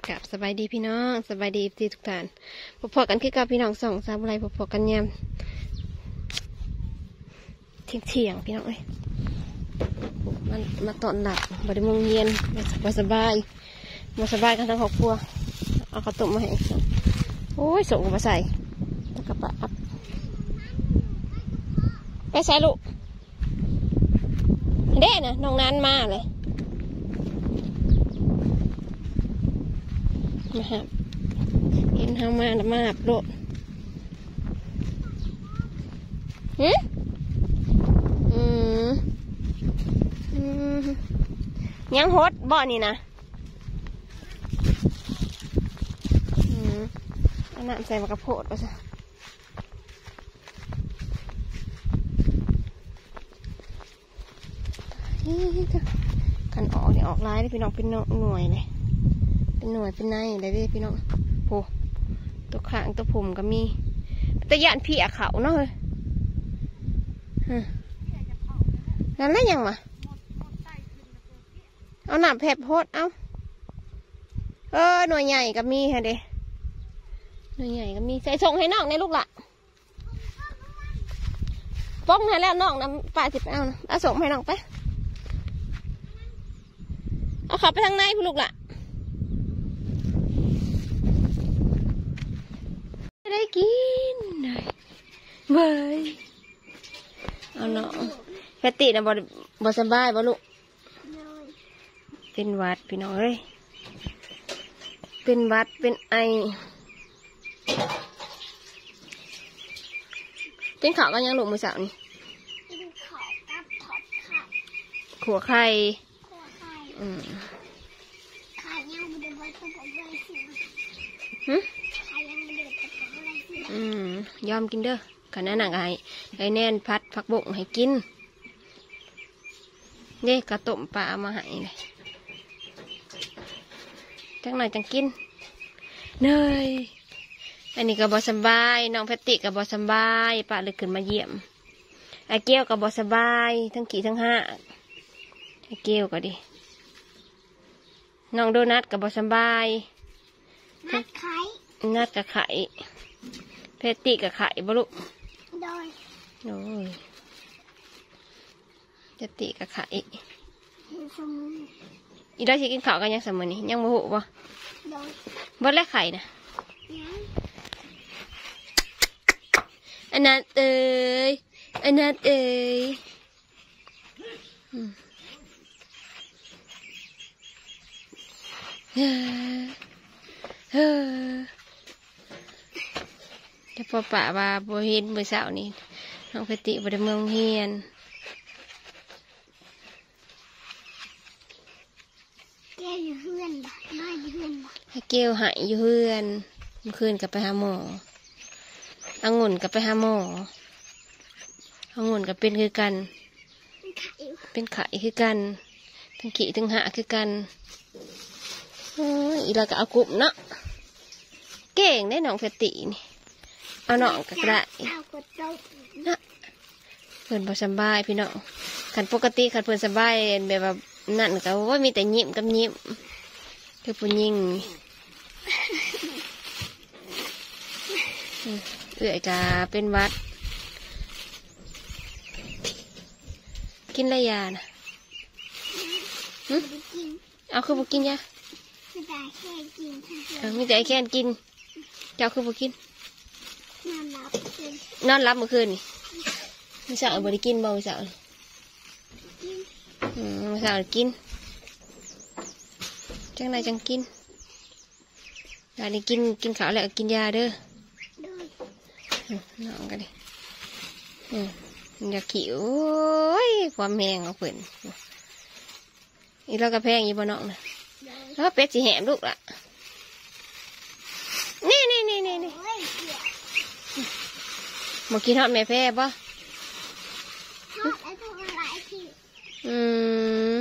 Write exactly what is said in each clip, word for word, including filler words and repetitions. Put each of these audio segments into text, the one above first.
กับสบายดีพี่น้องสบายดีที่ทุกท่านพบกันคือกับพี่น้องสองสามไรพบกันยามเที่ยงเที่ยงพี่น้องเอ้ยมันมาตอนหลับบริมงเย็นมาสบายมาสบายกันทั้งครอบครัวเอาข้าวต้มมาให้โอ้ยส่งมาใส่แล้วก็ปะไปใส่ลูกเด้นะน้องนั้นมาเลยมาหับเห็นเขามาแล้วมาหับโลดหืมอืมอืมยังฮดบ่อนี่นะอืมเอาน้ำใส่มากระโพดไปซะกันออกเนี่ยออกลายได้พี่น้องเป็นหน่วยเลยเป็นหน่วยเป็นในเลยดิพี่น้องโหตัวข้างตัวผมก็มีตะยานพี่อะเขาเนาะเฮ้ยนั่นแหละยังวะเอาหนามแผบโพดเอาเออหน่วยใหญ่ก็มีฮะเด้หน่วยใหญ่ก็มีใส่ส่งให้น้องในลูกละป้องให้แล้วน้องน้ำป่าสิบเอาเอาส่งให้น้องไปเอาขับไปทางในพี่ลูกละได้กินเว้ยเอาเนาะแพตตี้นะบอบสบายบ่ลูกเป็นหวัดพี่น้องเอ้ยเป็นหวัดเป็นไอเป็นข่าวกันยังลูกมือสาวนี่ขัวไข่อืมอืมยอมกินเด้อขนาดหนังไอ้ไอ้แน่นพัดผักบกให้กินนี่กระต้มปลามาให้เลยจังหน่อยจังกินเนยอันนี้กับบอสบายน้องแพตติกับบอสบายป้าเลยขึ้นมาเยี่ยมไอ้เกี้ยวกับบอสบายทั้งขี่ทั้งห้าไอ้เกี้ยวก็ดิน้องโดนัทกับบอสบายนัดไข่นัดกับไข่แพตติกับไข่บลุโดยโดยแพตติกับไข่อีได้สิกินข้าวกันยังสมัยนี้ยังโมโหบ่บ่แลกไข่นะอันนั้นเอ้ยอันนั้นเอ้ยเฮ้อเฮ้อแต่พอป่าว่าบ่เห็นมื้อเช้านี่น้องแพตติบ่ได้เมืองเฮียนแก้วอยู่เฮือนบ่น้อยอยู่เฮือนบ่ให้แก้วหายอยู่เฮือนเมื่อคืนก็ไปหาหมอองุ่นก็ไปหาหมอองุ่นก็เป็นคือกันเป็นไข่คือกันทั้งขี้ทั้งหาคือกันอีเราก็เอากลุ่มเนาะเก่งได้น้องแพตตินี่เอาน้องก็ได้นะเพื่อนพอสบายพี่น้องขันปกติขันเพื่อนสบายแบบว่านั่นก็ว่ามีแต่ยิ้มกับยิ้มคือผู้หญิงเอื่อยกาเป็นวัดกินอะไรยานะเอาคือบุกินยามีแต่แค่กินเจ้าคือบุกินนอนรับเมื่อคืนนี่ไม่สั่งบริกินบ่ไม่สั่งไม่สั่งกินจังไรจังกินยานี่กินกินข้าวแล้วกินยาเด้อน้องกันดิอยากขี้โอ้ยความแหงเอาเปิ่นอีเรากระแพงอีบ่น้องนะแล้วเป็ดสีแหมลูกละนี่นี่นี่นี่นี่มากินทอดแม่แพร่ปะอืม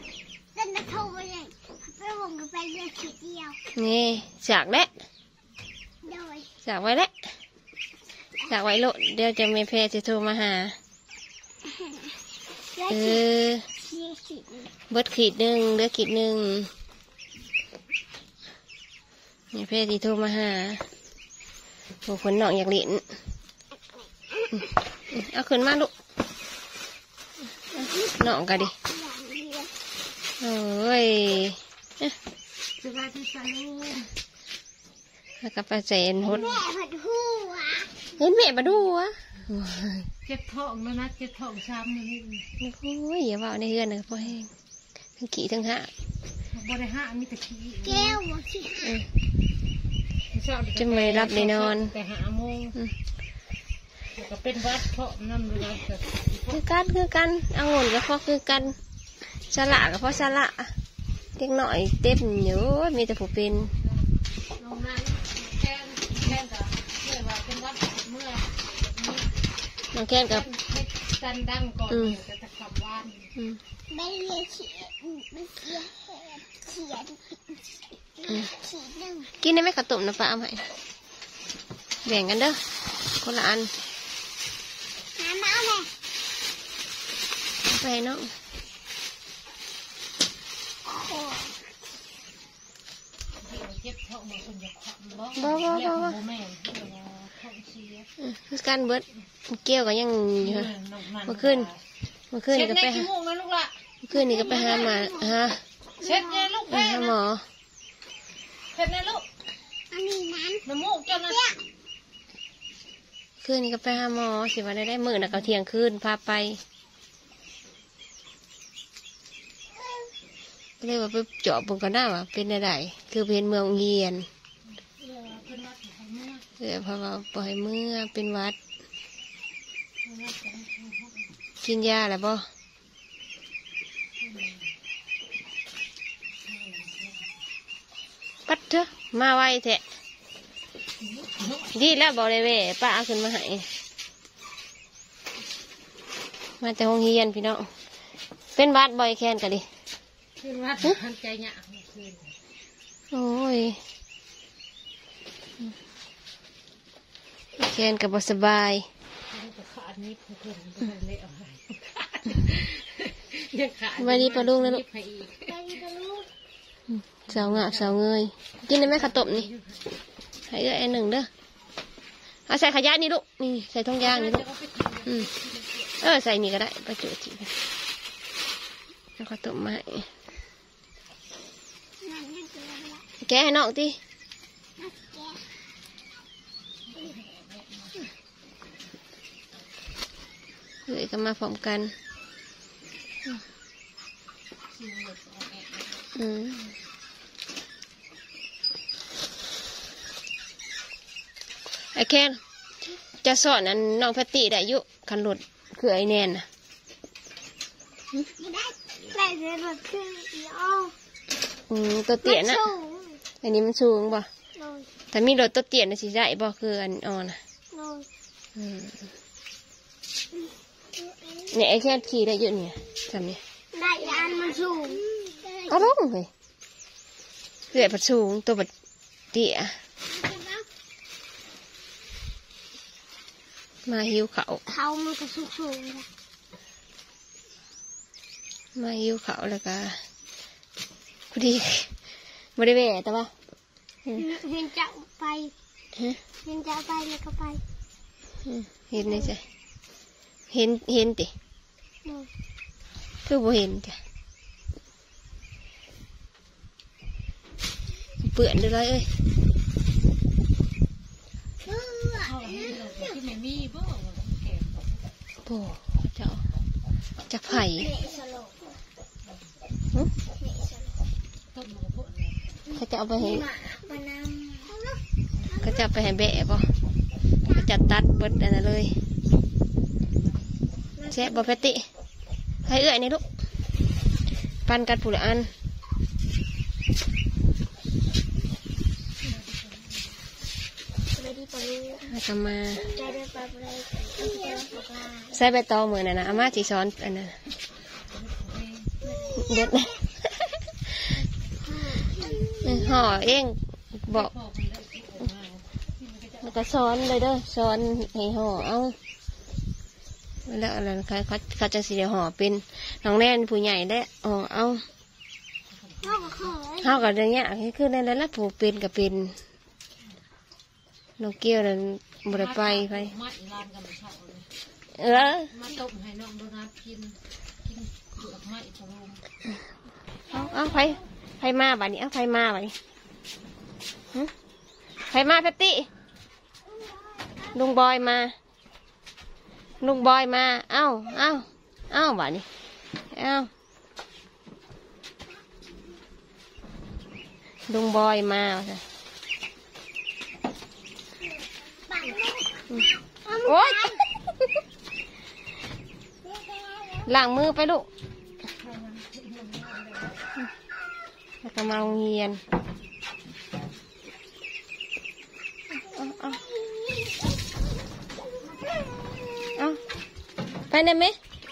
นี่จากแล้วจากไว้แล้วจากไว้โลดเดี๋ยวจะแม่แพร่จะโทรมาหาเออเบิดขีดหนึ่งเดือขีดหนึ่งนี่เพื่อที่โทรมาหาโอ้คนน้องอยากเล่นเอาขึ้นมาลูกน้องกันดิโอ้ยสวัสดีปลาลูกแล้วก็ปลาเจนหดเห็นแม่มาดูวะเจ็บท้องแล้วนะเจ็บท้องช้ำเลยโอ้ยอย่าว่าในเฮือนเลยพ่อแห้งทั้งขี่ทั้งหักบริหารมีแต่ขี้แก้วขี้จะไม่รับในนอนแต่หาโมงก็เป็นวัดเพราะน้ำเลยคือกันคือกันเอาเงินกับพ่อคือกันสละกับพ่อสละเด็กหน่อยเต็มเยอะมีแต่ผู้เป็นน้องนั่นแค่แค่กับเมื่อว่าเป็นวัดเมื่อน้องแค่กับสันดังก่อนจะตะขับว่านไม่เรียนเขียนไม่เขียนเขียนเขียนหนึ่งกินได้ไหมขตุ่มนะป้าเอาให้แบ่งกันเด้อคนละอันน้ำเอาเลยไปน้องบ่บ่บ่บ่คือการเบิดเกี่ยวกันยังอยู่เมื่อคืนเมื่อคืนนี่ก็ไปหาเมื่อคืนนี่ก็ไปหามาฮะเช็ดเนี่ยลูกไปหาหมอเช็ดเนี่ยลูกอันนี้นั้นน้ำมูกจนนะคืนนี้ก็ไปหาหมอสิวันได้ได้มื้อน่ะเขาเที่ยงคืนพาไปเรียกว่าไปเจาะปุ่มกันหน้าว่าเป็นอะไรคือเป็นเมืองเงียนเออพอมาปล่อยเมื่อเป็นวัดกินยาอะไรบ่ปัดเถอะมาไวแทะดีแล้วบอกเลยเว้ป้าเอาขึ้นมาให้มาแต่ห้องเฮียนพี่น้องเป็นวัดบ่อยแค้นกันดิเป็นวัดทันใจหยาบโอ้ยแค้นกับบสบายมาดีปลาลุงแล้วลูกสาวงาสาวเงยกินได้ไหมขนมนี่ให้เอ้ยหนึ่งเด้อเอาใส่ขยะนี่ลูกนี่ใส่ทองยางนี่ลูกอืมเออใส่นี่ก็ได้ประจุจิแล้วขนมมาให้แกะให้น้องทีเฮ้ยก็มาพร้อมกันอืมไอ้แคนจะสอนอันน้องแพตตี้ได้ยุขันหลุดคือไอ้แนนนะได้ได้เลยรถคืออ๋ออืมตัวเตี้ยนะอันนี้มันสูงป่ะแต่มีรถตัวเตี้ยนะสิได้ป่ะคืออันอ่อนนะเนี่ยไอ้แค่ขี่ได้เยอะเนี่ยทำเนี่ยได้อันมันสูงก็ลงเลยเกลือผัดสูงตัวผัดเตี้ยมาหิวเขาเขามันก็สูงสูงมาหิวเขาแล้วก็พอดีไม่ได้แหวะแต่ว่าเห็นจะไปเห็นจะไปแล้วก็ไปเห็นเลยจ้ะเห็นเห็นติคือบ่เห็นจ้ะเปื่อนเลยเอ้ยโอ้เจ้าจากไผ่เขาจะเอาไปให้เขาจะไปให้แบะป่ะเขาจะตัดเบิดอะไรเลยแช่บอแพตติให้เอื้อยนี่ลูกปันกันผู้ละอันทำมาใส่ใบตองเหมือนน่ะนะอาม่าจีซ้อนอันนั้นเด็ดห่อเองบอกแล้วก็ซ้อนเลยเด้อซ้อนให้ห่อเอาแล้วอะไรเขาเขาเขาจะสีห่อเป็นน้องแน่นผู้ใหญ่ได้ห่อเอาเฮากับอย่างเงี้ยคือในนั้นละผูกเป็นกับเป็นน้องเกี้ยวนั่นบ่ได้ไปไปมาอีลานกันเช้าเลยเออมาต้มให้น้องโดนัทกินกินเปลือกไม้ชะลมเอาเอาไปไปมาบัดนี้เอาไปมาบัดนี้หึไปมาแพตตี้ลุงบอยมาลุงบอยมาเอ้าเอ้าเอ้าบัดนี้เอ้าลุงบอยมาจ้ะโอ๊ยล้างมือไปลูกแล้วก็มาโรงเรียนเอาเอาเอาไปได้ไหม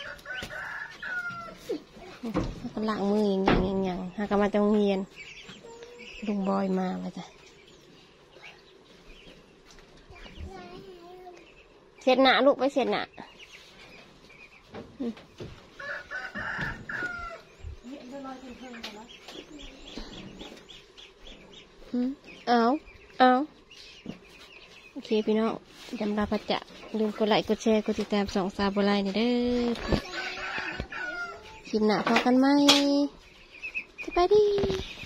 แล้วก็ล้างมืออย่างอย่างอย่างอย่างแล้วก็มาจากโรงเรียนลุงบอยมาว่าจ้ะเสร็จหนาลูกไปเสร็จหนาเอาเอาโอเคพี่น้องจำลาพระจะลืมกดไลค์กดแชร์กดติดตามสองสาวบัวลายนี่เด้อคลิปหน้าพอกันไหมสบายดี